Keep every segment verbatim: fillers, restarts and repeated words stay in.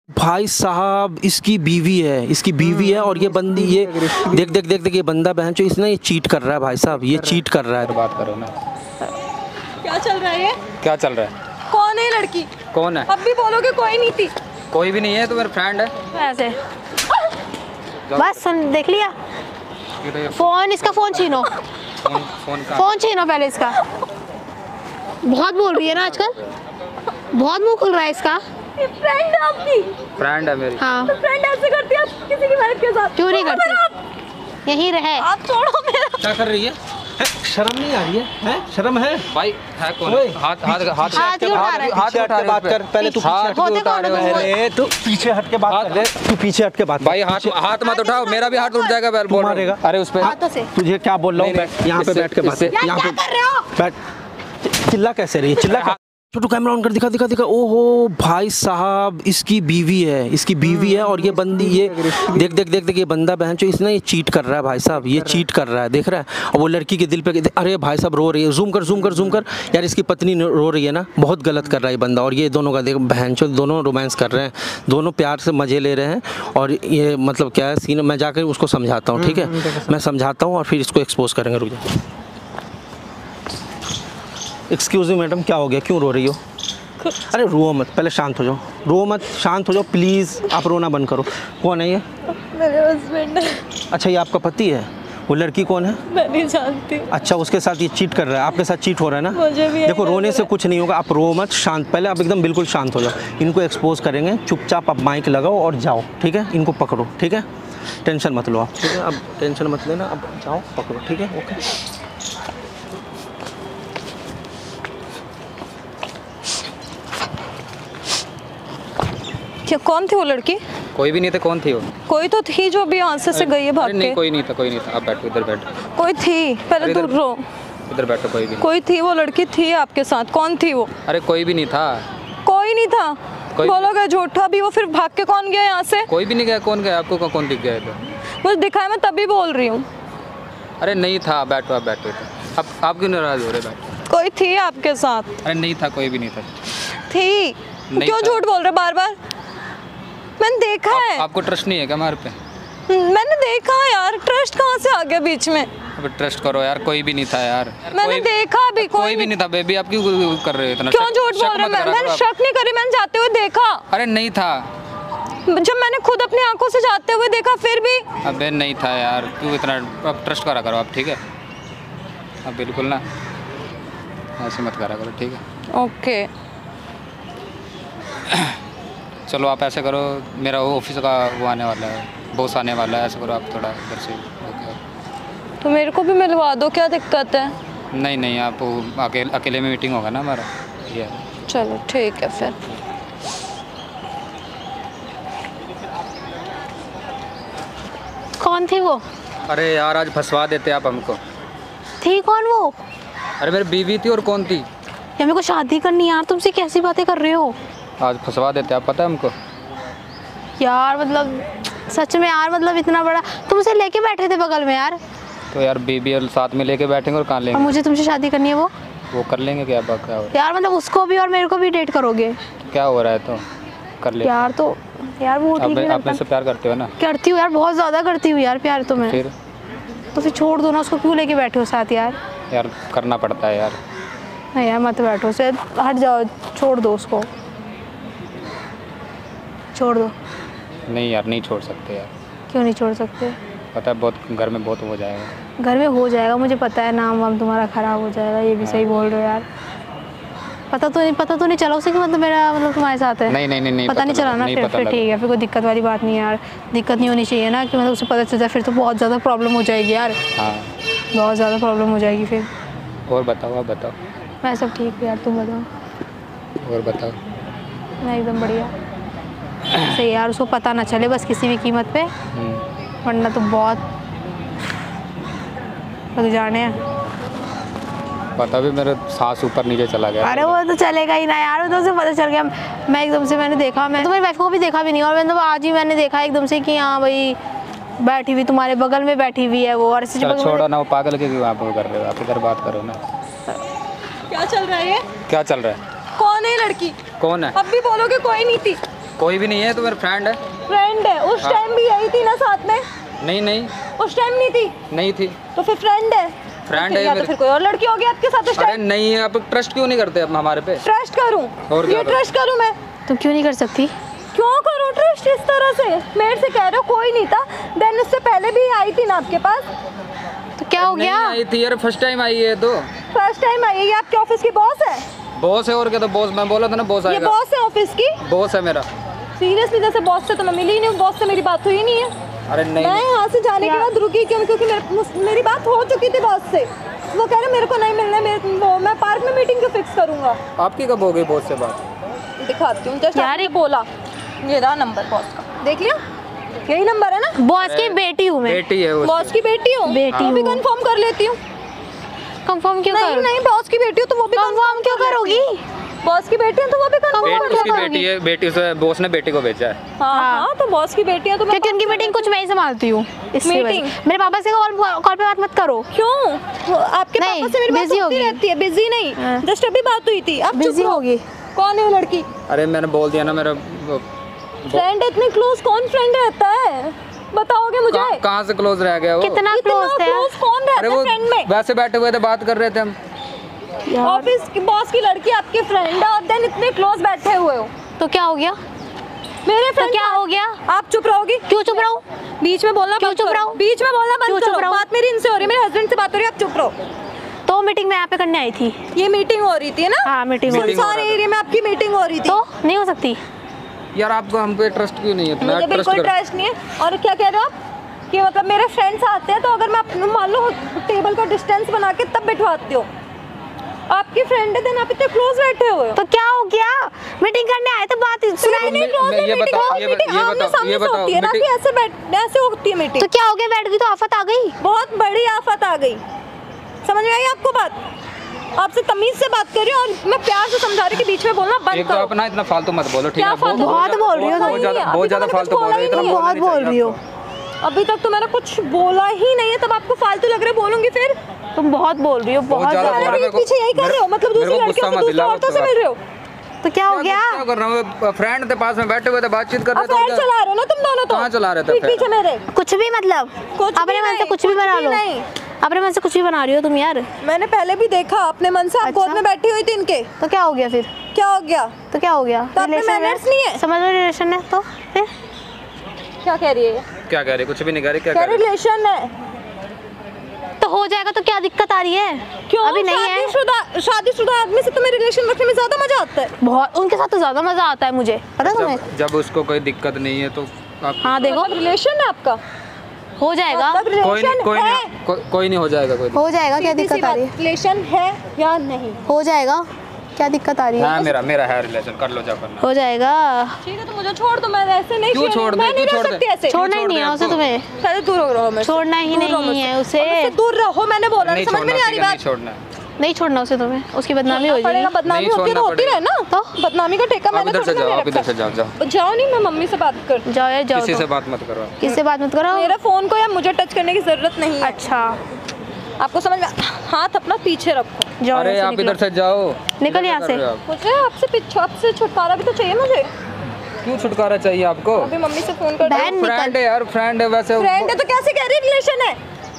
भाई साहब इसकी बीवी है, इसकी बीवी है और ये बंदी ये देख देख देख देख ये बंदा बहन जो इसने ये चीट कर रहा है भाई साहब, ये चीट कर रहा है। बात करो ना, क्या चल रहा है ये? क्या चल रहा है? कौन है लड़की? कौन है? अब भी बोलोगे कोई नहीं थी? कोई भी नहीं है, तो मेरा फ्रेंड है। ऐसे बस सुन, देख लिया फोन, इसका फोन छीनो, फोन फोन का फोन छीनो पहले इसका। बहुत बोल रही है ना आजकल, बहुत मुंह खुल रहा है इसका। ये फ्रेंड है आपकी? फ्रेंड है मेरी। हाँ, तो फ्रेंड ऐसे करती है आप किसी की वाइफ के साथ? क्यों नहीं छोड़ो करती? मेरा आप। यहीं रहे। आप छोड़ो मेरा। क्या कर रही है? है? शर्म नहीं आ रही है? है? शर्म है? भाई है कौन? ओए, हाथ हाथ हाथ हाथ क्यों उठा रहा है? हाथ उठा बात कर पहले, तू हाथ पीछे क्यों होते उठा कौन रहे हो हो? तुम? अरे तू पीछे हट के बात कर ले, तू पीछे हट के बात कर। भाई हाथ हाथ मत उठाओ, मेरा भी हाथ उठ जाएगा। बैल बोल मारेगा। अरे उस पे हाथों से। तुझे क्या बोल रहा हूँ, नहीं, बैठ यहाँ पे इससे- बैठ के बात इससे- कर। यार यहाँ क्या पे कर रहे हो? बैठ। चिल्ला कैसे रही है? चिल्ला छोटू कैमरा ऑन कर, दिखा दिखा दिखा। ओहो भाई साहब इसकी बीवी है, इसकी बीवी है और ये बंदी ये देख देख देख देख ये बंदा बहन जो इसने ये चीट कर रहा है भाई साहब, ये चीट कर रहा है, देख रहा है। और वो लड़की के दिल पे, अरे भाई साहब रो रही है, जूम कर जूम कर जूम कर यार, इसकी पत्नी रो रही है ना, बहुत गलत कर रहा है ये बंदा। और ये दोनों का देख बहन चो, दोनों रोमांस कर रहे हैं, दोनों प्यार से मजे ले रहे हैं। और ये मतलब क्या है सीन, मैं जाकर उसको समझाता हूँ, ठीक है, मैं समझाता हूँ और फिर इसको एक्सपोज करेंगे। रुक जाओ। एक्सक्यूज मी मैडम, क्या हो गया, क्यों रो रही हो? अरे रो मत, पहले शांत हो जाओ, रो मत, शांत हो जाओ प्लीज़, आप रोना बंद करो। कौन है ये? मेरे हस्बैंड है। अच्छा ये आपका पति है? वो लड़की कौन है? मैं नहीं जानती। अच्छा उसके साथ ये चीट कर रहा है, आपके साथ चीट हो रहा है ना? मुझे भी देखो रोने से कुछ नहीं होगा, आप रो मत, शांत, पहले आप एकदम बिल्कुल शांत हो जाओ। इनको एक्सपोज करेंगे, चुपचाप आप माइक लगाओ और जाओ, ठीक है? इनको पकड़ो, ठीक है? टेंशन मत लो आप, ठीक है? अब टेंशन मत लेना, अब जाओ पकड़ो, ठीक है? ओके। क्या कौन थी वो लड़की? कोई भी नहीं था। कौन थी वो? कोई तो थी जो अभी यहाँ से गई है भाग अरे नहीं, के। कोई नहीं था, कोई नहीं था। आप बैठो, इधर बैठो, कोई थी, पहले अरे तो इधर- रो। इधर बैठो। कोई भी नहीं। कोई थी, वो लड़की थी आपके साथ, कौन थी वो? अरे कोई भी नहीं था। कोई नहीं था? कोई- बोलोगे झूठा भी, वो फिर भाग के कौन गया यहाँ से? कोई भी नहीं गया। कौन गया? आपको कौन दिख गया? तो मुझे दिखाया, मैं तभी बोल रही हूँ। अरे नहीं था। बैठो, आप बैठो इधर। आप आप क्यों नाराज हो रहे? बैठो। कोई थी आपके साथ? अरे नहीं था, कोई भी नहीं था। थी? नहीं क्यों था। झूठ बोल रहे बार बार? मैंने देखा आप, है। आपको ट्रस्ट नहीं है क्या हमारे पे? मैंने देखा है यार, ट्रस्ट कहाँ से आ गया बीच में? अब ट्रस्ट करो यार, कोई भी नहीं था यार। मैंने कोई, देखा भी, कोई, कोई भी नहीं था। बेबी आप क्यों कर रहे हो इतना? क्यों शक- झूठ शक बोल रहे मत हैं? करा मैंने करो आप। शक नहीं करी, मैंने जाते हुए देखा। अरे नहीं था। जब मैंने खुद अपनी आंखों से जाते हुए देखा फिर भी। अबे नहीं था यार, क्यों इतना? अब ट्रस्ट करा करो आप, ठीक है? अब बिल्कुल ना ऐसे मत करा करो, ठीक है? ओके चलो आप ऐसे करो, मेरा वो ऑफिस का वो आने वाला है, बॉस आने वाला है। ऐसे करो आप थोड़ा इधर से ओके। तो मेरे को भी मिलवा दो, क्या दिक्कत है? नहीं नहीं, आप वो अकेले अकेले में मीटिंग होगा ना हमारा, ये चलो ठीक है फिर। कौन थी वो? अरे यार आज फंसवा देते आप हमको। थी कौन वो? अरे मेरी बीवी थी और कौन थी? या मेरे को शादी करनी है यार, तुमसे कैसी बातें कर रहे हो आज फंसवा देते आप, पता है हमको। यार? मतलब सच में यार, मतलब इतना बड़ा तुम उसे लेके बैठे थे बगल में यार, तो यार बीवी और साथ में लेके बैठेंगे और कहाँ और लेंगे? मुझे तुमसे शादी करनी है वो? वो कर लेंगे क्या? अब क्या हो यार मतलब उसको भी और मेरे को भी डेट करोगे? क्या हो रहा है? तो कर ले। यार तो यार वो ठीक आप नहीं आप लगता। मेरे से प्यार करते हो ना? करती हूँ यार, बहुत ज़्यादा करती हूँ यार प्यार तो मैं। फिर तो फिर छोड़ दो ना उसको, क्यों लेके बैठे हो साथ यार? यार करना पड़ता है यार। नहीं यार मत बैठो, से हट जाओ, छोड़ दो उसको, छोड़ दो। नहीं यार नहीं छोड़ सकते यार। क्यों नहीं छोड़ सकते? पता है बहुत घर में बहुत हो जाएगा। घर में हो जाएगा, मुझे पता है, नाम वाम तुम्हारा ख़राब हो जाएगा, ये भी सही बोल रहे हो यार। पता तो नहीं, पता तो नहीं चला उसे कि मतलब मेरा मतलब तुम्हारे साथ है? नहीं नहीं नहीं नहीं पता नहीं चला ना? नहीं फिर पता फिर लगा। ठीक है, फिर कोई दिक्कत वाली बात नहीं है यार। दिक्कत नहीं होनी चाहिए ना कि मतलब उसे पता चल जाए, फिर तो बहुत ज़्यादा प्रॉब्लम हो जाएगी यार, हाँ बहुत ज़्यादा प्रॉब्लम हो जाएगी फिर। और बताओ, आप बताओ। मैं सब ठीक हूँ यार, तुम बताओ। और बताओ। मैं एकदम बढ़िया सही यार, उसको पता ना चले बस किसी भी कीमत पे, हम्म, वरना तो बहुत लग जाने हैं। पता भी मेरा सांस ऊपर नीचे चला गया। अरे वो तो चलेगा ही ना यार, वो तो उसे पता चल गया। मैं एकदम से मैंने देखा, मैं तुम्हारी वाइफ को भी देखा भी नहीं, और मैंने तो आज ही मैंने देखा एकदम से कि हाँ भाई बैठी हुई तुम्हारे बगल में बैठी हुई है वो, और ऐसे चलो बगल में- छोड़ो ना, वो पागल के क्यों आप वो कर रहे हो? आप इधर बात करो ना। क्या चल रहा है ये? क्या चल रहा है? कौन है लड़की? कौन है? अब भी बोलोगे कोई नहीं थी? कोई भी नहीं है, तो मेरा फ्रेंड है। फ्रेंड है, उस टाइम भी यही थी ना साथ में? नहीं नहीं उस टाइम नहीं थी? नहीं थी। तो फिर फ्रेंड है? फ्रेंड है या तो मेरे- फिर कोई और लड़की होगी आपके साथ उस अरे टाइम? नहीं, आप ट्रस्ट क्यों नहीं करते अब हमारे पे? ट्रस्ट करूं? और क्या ये करूं? ट्रस्ट करूं मैं? तुम क्यों नहीं कर सकती? क्यों करूं ट्रस्ट इस तरह से? मेरे से कह रहे हो कोई नहीं था, देन उससे पहले भी आई थी ना आपके पास? तो क्या हो नहीं गया? आई थी यार, फर्स्ट टाइम आई है तो। फर्स्ट टाइम आई है? ये आपके ऑफिस की बॉस है? बॉस है और क्या, तो बॉस मैं बोला था ना बॉस ये आएगा। बॉस है ऑफिस की? बॉस है मेरा। सीरियसली, जैसे बॉस से तो मैं मिली ही नहीं, बॉस से मेरी बात हुई नहीं है। अरे नहीं मैं यहाँ से जाने के बाद रुकी क्यों? क्योंकि मेरे, मेरी बात हो चुकी थी बॉस से। वो कह रहे मेरे को नहीं मिलना, मेरे वो मैं पार्क में मीटिंग क्यों फिक्स करूंगा? आपकी कब हो गई बॉस से बात? दिखाती हूँ, जस्ट यार, आपने बोला। ये रहा नंबर बॉस का, देख लिया? यही नंबर है ना? बॉस की बेटी हूँ मैं। बेटी है उसकी। बॉस की बेटी हो? बेटी वो भी हूँ। कंफर्म कर लेती हूँ। कंफर्म क्यों नहीं कर? नहीं, बॉस की बेटी हो तो वो भी कंफर्म क्यों करोगी? बॉस की बेटी है तो वो भी कंफर्म बेट, कर उसकी लेती बेटी है, बेटी से बॉस ने बेटी को भेजा है। हाँ हाँ, तो बॉस की बेटी है तो मैं क्योंकि उनकी मीटिंग कुछ मैं ही संभालती हूँ। इसकी मीटिंग? वजह- मेरे पापा से कॉल कॉल पे बात मत करो। क्यों? वो आपके नहीं, पापा से मेरी बात busy होती होगी। रहती है। बिजी नहीं, हाँ। जस्ट अभी बात हुई थी। अब बिजी होगी। कौन है वो लड़की? अरे मैंने बोल दिया ना, मेरा वो- फ्रेंड इतने क्लोज कौन फ्रेंड रहता है? बताओगे मुझे? कहाँ कहाँ से क्लोज रह गया वो? कितना इतना क्लोज थे? क्लोज कौन रहता अरे है वो फ्रेंड में? वैसे बैठे हुए थे, बात कर रहे थे हम। ऑफिस की बॉस की लड़की आपकी फ्रेंड है और देन इतने क्लोज बैठे हुए हो। तो क्या हो गया? मेरे तो फ्रेंड क्या हो गया? आप चुप रहोगी? क्यों चुप रहूं? बीच में बोलना क्यों बंद चुप करो। रहूं? बीच में बोलना क्यों बंद चुप करो। रहूं? बात मेरी इनसे हो रही है, मेरे हस्बैंड से बात हो रही है, आप चुप रहो। तो मीटिंग मैं यहाँ पे करने आई थी। ये मीटिंग हो रही थी ना? हाँ, मीटिंग हो रही थी। सारे एरिया में आपकी मीटिंग हो रही थी। तो नहीं हो सकती? यार आपको हम पे ट्रस्ट क्यों नहीं है? इतना मुझे ट्रस्ट बिल्कुल करो। ट्रस्ट नहीं है। और क्या कह रहे हो आप कि मतलब मेरे फ्रेंड्स आते हैं तो अगर मैं अपने मान लो टेबल का डिस्टेंस बना के तब बिठवाती हूँ। आपकी फ्रेंड है देन आप इतने क्लोज बैठे हुए हो। तो क्या हो गया? मीटिंग करने आए तो बात सुनाई नहीं। मैं- मैं- ये बताओ, ये मीटिंग ये आमने बताओ, सामने ये से बताओ, होती है ना कि मीटिंग- ऐसे बैठ ऐसे होती है मीटिंग। तो क्या हो गया? बैठ गई तो आफत आ गई। बहुत बड़ी आफत आ गई। समझ में आई आपको बात? आपसे तमीज से बात कर रही हूँ और मैं प्यार से समझा रही कि बीच में बोलना बंद एक तो करो। अपना इतना फालतू मत बोलो, ठीक क्या है? फालतू? बहुत बोल रही हो तुम। बहुत ज्यादा अभी बहुत तो ज्यादा मैंने फालतू कुछ बोल रही हो, बोला इतना ही बोलना बहुत नहीं बोल चाहिए रही हो। आपको। अभी तक तो मैंने कुछ बोला ही नहीं है, तब आपको फालतू लग रहा है बोलूंगी फिर? तुम बहुत बोल रही हो, बहुत ज्यादा ज्यादा। बोल रहे हो। पीछे यही कर रहे हो मतलब मेरे दूसरी को लड़कियों गुस्सा से मत दूसरी दिलाओ औरतों से उसके मिल रहे हो? तो क्या हो गया? क्या कर रहा हूँ? फ्रेंड थे पास में बैठे हुए थे, बातचीत कर रहे थे। और अफेयर क्या? चला रहे हो ना तुम दोनों तो? कहाँ चला रहे थे पीठ अफेयर? पीछे मेरे? कुछ भी मतलब कुछ भी अपने मन से नहीं, कुछ भी कुछ बना भी लो। नहीं। अपने मन से कुछ भी बना रही हो तुम यार। मैंने पहले भी देखा अपने मन से, आप अच्छा। गोद में बैठी हुई थी इनके। तो क्या हो गया फिर? क्या हो गया? तो क्या हो गया? तो आप में Relation manners नहीं है? समझ लो रिलेशन है तो फिर क्या कह रही है? क्या कह रही है? कुछ भी नहीं कह रही। क्या कह कह रही रही है? रिलेशन है। तो हो जाएगा तो क्या दिक्कत आ रही है? क्यों? अभी नहीं है। शादीशुदा शादीशुदा आदमी से तुम्हें रिलेशन रखने में ज्यादा मजा आता है। बहुत उनके साथ तो ज्यादा मजा आता है मुझे, पता है तुम्हें? जब जब उसको कोई दिक्कत नहीं है तो आप हाँ देखो मतलब रिलेशन है आपका? हो जाएगा। मतलब कोई नहीं रिलेशन कोई है? नहीं को, कोई नहीं हो जाएगा। कोई हो जाएगा, क्या दिक्कत आ रही है? रिलेशन है या नहीं? हो जाएगा, क्या दिक्कत आ रही हाँ है? मेरा मेरा है रिलेशन, कर लो जाओ करना। हो जाएगा। ठीक है तो मुझे छोड़ दो, मैं ऐसे नहीं क्यों share- छोड़ दे? मैं नहीं क्यों रह छोड़ दे? सकती ऐसे। छोड़ना ही छोड़ नहीं दे है उसे आपको? तुम्हें। पहले दूर हो रहो मेरे से। छोड़ना ही दूर रहो नहीं मुझसे। है उसे। और मुझसे दूर रहो, मैंने बोला नहीं समझ में छोड़ना, नहीं आ रही ठीक है, नहीं बात। छोड़ना है। नहीं छोड़ना उसे तुम्हें, उसकी बदनामी हो पड़ेगा, जाएगी। बदनामी नहीं होती है तो छोड़ना होती रहे ना। तो? बदनामी का ठेका आप मैंने इधर से थोड़ी जाओ, ना आप इधर रखा। से जाओ जाओ। जाओ नहीं, मैं मम्मी से बात कर। जाओ यार जाओ किसी तो। से बात मत करो। किससे बात मत करो। मेरे फोन को या मुझे टच करने की जरूरत नहीं है। अच्छा आपको समझ में? हाथ अपना पीछे रखो। जाओ अरे यहाँ से आप निकलो। इधर से जाओ। निकल इधर यहाँ क्या से। कर रहे हो आप? मुझे आपसे पीछे आपसे छुटकारा भी तो चाहिए मुझे। क्यों छुटकारा चाहिए आपको? अभी मम्मी से फोन कर। बहन फ्रेंड निकल। है यार, फ्रेंड है वैसे। फ्रेंड है तो कैसे कह रही रिलेशन है?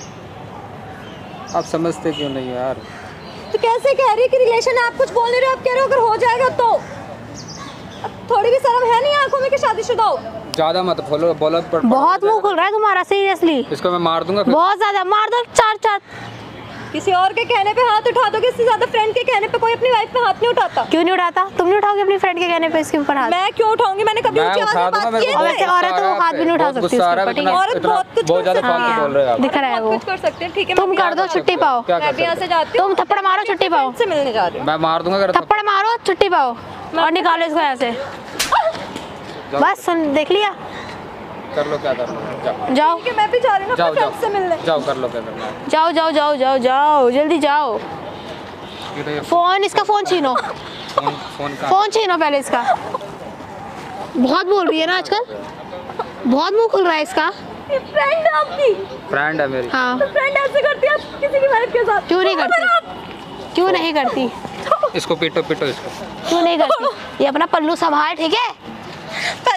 आप समझते क्यों नहीं हो यार? तो कैसे कह रही कि रिलेशन है? आप कुछ बोल नहीं रहे हो, आप कह रहे हो अगर हो जाएगा तो। अब थोड़ी भी शर्म है नहीं आंखों में कि शादीशुदा हो? ज्यादा मत बोलो, बोलो पर बहुत मुंह खुल रहा है तुम्हारा, सीरियसली इसको मैं मार दूंगा फिर। बहुत ज्यादा। मार दो चार चार। किसी और के कहने पे हाथ उठा दोगे, इससे ज्यादा फ्रेंड के कहने पे कोई अपनी वाइफ पे हाथ नहीं उठाता। क्यों नहीं उठाता? तुम नहीं उठाओगे अपनी फ्रेंड के कहने पे इसके ऊपर हाथ? मैं क्यों उठाऊंगी? मैंने कभी मैं ऊंची आवाज उठा में दूंगा, बात मेरे की को है? वैसे बहुत औरत तो गुस्सा आ रहा है हाथ भी नहीं उठा बहुत सकती गुस्सा आ उसके रहा है, ऊपर, ठीक इतना- है? औरत इतना- बहुत कुछ बहुत कर ज्यादा सकती फालतू है। बोल रहे हो आप। दिख रहा है वो। बहुत कुछ कर सकते हैं, ठीक है। तुम मैं कर दो, छुट्टी पाओ। क्या मैं कर भी यहाँ सकते से जाती हूँ। तुम थप्पड़ मारो, छुट्टी पाओ। से मिलने जा रही हूँ। मैं मार दूंगा अगर थप- थप्पड़ मारो, छुट्टी पाओ और निकालो इसको यहाँ से। जाओ, बस सुन, देख लिया। कर लो क्या करना है, जाओ जाओ ठीक है, मैं भी जा रही हूँ जाओ अपने जाओ फ्रेंड से मिलने। जाओ, कर लो क्या करना है। जाओ जाओ जाओ जाओ जाओ, जल्दी जाओ। ये तो ये फोन, इसका फोन छीनो। फोन फोन का फोन छीनो पहले इसका। बहुत बोल रही है ना आजकल, बहुत मुंह खुल रहा है इसका। ये फ्रेंड है आपकी? फ्रेंड है मेरी। हाँ, तो फ्रेंड ऐसे करती है आप किसी की वाइफ के साथ? क्यों नहीं करती? क्यों नहीं करती? इसको पीटो पीटो इसको। क्यों नहीं करती? ये अपना पल्लू संभाल, ठीक है?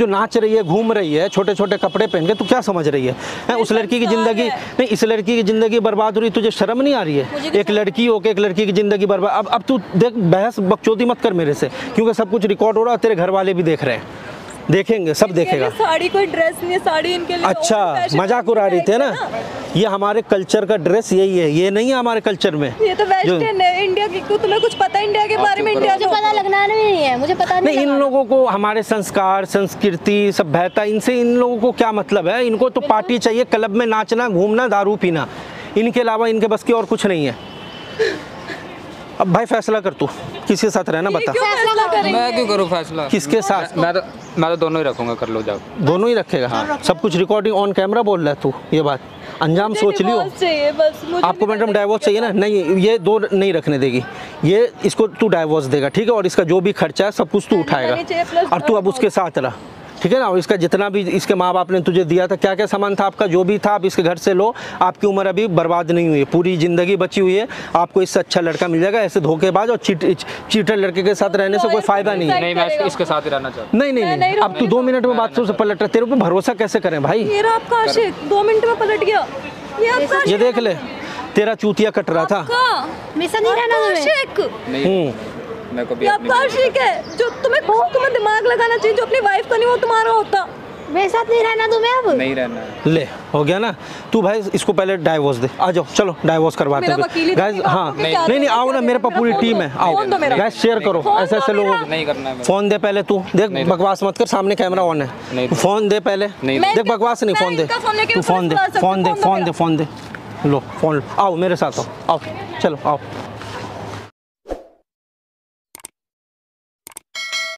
जो नाच रही है, घूम रही है छोटे छोटे कपड़े पहन के, तू क्या समझ रही है, है? उस लड़की की ज़िंदगी नहीं, इस लड़की की ज़िंदगी बर्बाद हो रही, तुझे शर्म नहीं आ रही है? एक लड़की हो के एक लड़की की ज़िंदगी बर्बाद। अब अब तू देख, बहस बकचोदी मत कर मेरे से, क्योंकि सब कुछ रिकॉर्ड हो रहा है, तेरे घर वाले भी देख रहे हैं। देखेंगे, सब देखेगा। साड़ी कोई ड्रेस नहीं है, साड़ी इनके लिए अच्छा, मजाक उड़ा रही थे ना। ये हमारे कल्चर का ड्रेस यही है, ये नहीं है हमारे कल्चर में। ये तो वेस्टर्न है इंडिया की। तुम्हें कुछ पता है इंडिया के बारे में? इंडिया मुझे पता लगना नहीं है, मुझे पता नहीं, नहीं इन लोगों को हमारे संस्कार, संस्कृति, सभ्यता, इनसे इन लोगों को क्या मतलब है? इनको तो पार्टी चाहिए, क्लब में नाचना, घूमना, दारू पीना, इनके अलावा इनके बस की और कुछ नहीं है। अब भाई फैसला कर, तू किसके साथ रहना बता। फैसला करेंगे। मैं क्यों करूँ फैसला? किसके साथ? मैं तो मैं तो दोनों ही रखूंगा, कर लो जाओ। दोनों ही रखेगा? हाँ। सब कुछ रिकॉर्डिंग ऑन कैमरा बोल रहा है तू, ये बात अंजाम सोच लियो। चाहिए बस मुझे। आपको मैडम डाइवोर्स चाहिए ना? नहीं, ये दो नहीं रखने देगी, ये इसको तू डाइवोर्स देगा, ठीक है? और इसका जो भी खर्चा है सब कुछ तू उठाएगा, और तू अब उसके साथ रहा, ठीक है ना? और इसका जितना भी इसके माँ बाप ने तुझे दिया था, क्या क्या सामान था आपका, जो भी था, आप इसके घर से लो। आपकी उम्र अभी बर्बाद नहीं हुई है, पूरी ज़िंदगी बची हुई है। आपको इससे अच्छा लड़का मिल जाएगा। ऐसे धोखेबाज और चीट चीटर लड़के के साथ रहने से कोई फ़ायदा नहीं है। नहीं, मैं इसके- इसके साथ ही रहना चाहता नहीं नहीं नहीं, अब तू दो मिनट में बात से पलट रहा, तेरे ऊपर भरोसा कैसे करें भाई? ये रहा आपका आशिक, दो मिनट में पलट गया। ये आपका ये देख ले, तेरा चूतिया कट रहा था। आपका मिसा नहीं रहना तुम्हें। आशिक, हूँ। नहीं, हम्म, मैं को भी ये अपनी आपका आशिक है। जो तुम्हें तुम्हें दिमाग लगाना चाहिए, जो अपनी वाइफ का नहीं वो तुम्हारा होता। मेरे साथ नहीं रहना तुम्हें अब। नहीं रहना है। ले हो गया ना? तू भाई इसको पहले डाइवोर्स दे। आ जाओ, चलो डाइवोर्स करवाते मेरा हैं वकील ही गाइस। तो हाँ आपको नहीं क्या नहीं, देना आओ ना, है? मेरे पास पूरी मेरा टीम फोन है। दो, आओ फोन दो मेरा। गाइस, शेयर करो फोन ऐसे दो ऐसे लोगों मेरा। को। नहीं करना है मेरे। फोन दे पहले तू, देख नहीं। बकवास मत कर, सामने कैमरा ऑन नहीं। है। फोन दे पहले, नहीं। देख बकवास नहीं, मैं फोन दे इनका फोन लेके तू, फोन दे, ऊपर चला सकती फोन दे, हूँ, फोन दे, फोन दे, लो फोन। आओ मेरे साथ, आओ आओ, चलो आओ।